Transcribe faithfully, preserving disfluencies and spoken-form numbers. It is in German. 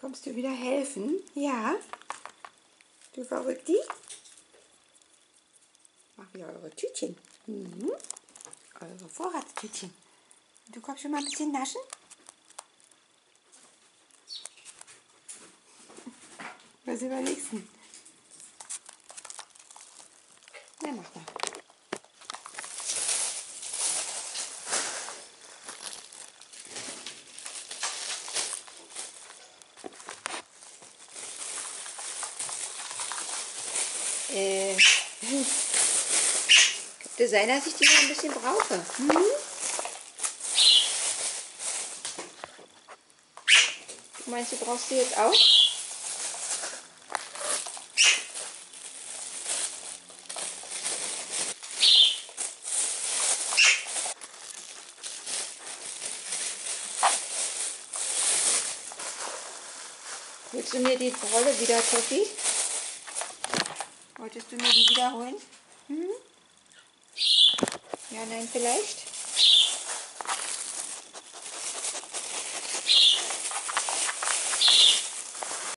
Kommst du wieder helfen? Ja? Du Verrückti? Mach wieder eure Tütchen. Mhm. Eure Vorratstütchen. Du kommst schon mal ein bisschen naschen? Was überlegst du? Na, mach mal. Äh, könnte sein, dass ich die noch ein bisschen brauche. Hm? Du meinst, du brauchst sie jetzt auch? Willst du mir die Rolle wieder, Toffi? Wolltest du mir die wiederholen? Hm? Ja, nein, vielleicht?